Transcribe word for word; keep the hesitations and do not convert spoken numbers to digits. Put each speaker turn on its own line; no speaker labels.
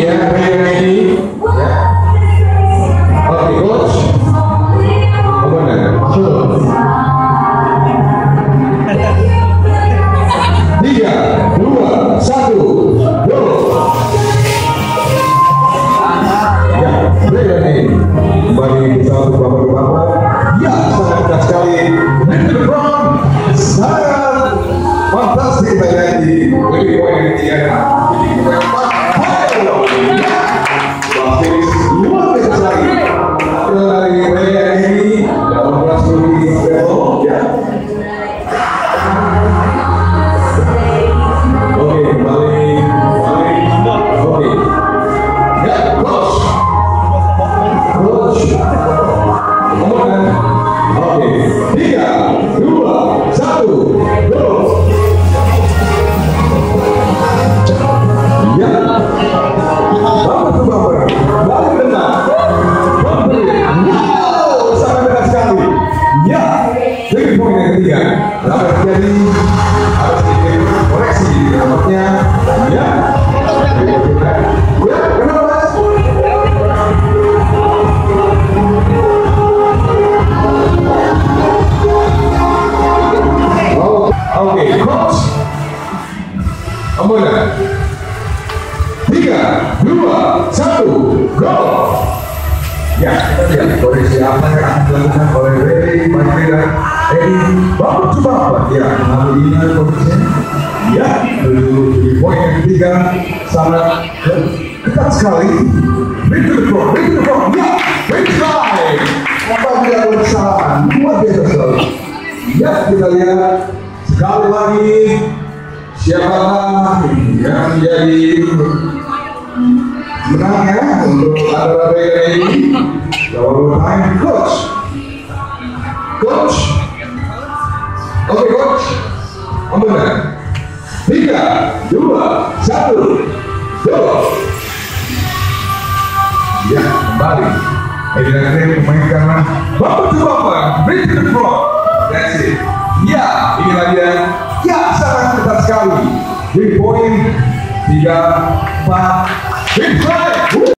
ya, ini ya. Oke, coach. Kemudian masuk. Tiga, dua, satu, go. Ya, Briani kembali bersama bapak-bapak. Ya, sangat mudah sekali. Into the front, sangat fantastis saya di poin poin ketiga. Luar biasa sekali. Dari Briani dalam kelas dulu ya. Oke, kembali, kembali. Oke, ya, coach, coach. Kemudian, oke, tiga, dua, satu, go. Ya, bumper to bumper, balik benar, bumper, wow, sangat dekat sekali. Ya, jadi poin yang ketiga, apa terjadi? Harus dikoreksi rambutnya. Ya, ya, kenapa? Oke, coach. Kemudian tiga, dua, satu, go. Ya, kita lihat koreksi apa yang akan dilakukan oleh Rey Panjera. Rey, bapak coba ya, mengambil ingat kondisinya. Ya, di poin yang ketiga sangat ketat sekali. Bring to the front, bring to the front. Ya, bring drive. Apa tidak ada kesalahan? Luar biasa sekali. Ya, kita lihat sekali lagi siapakah yang menjadi menang ya untuk antara ini. Jawab time, coach. Coach. Oke, okay, coach. Kemudian tiga, dua, satu, go. Ya, kembali. Ini nanti memainkan bapak to bapak, bring to the front. That's it. Ya, inilah dia. Ya, sangat ketat sekali. Di poin tiga, empat, big play.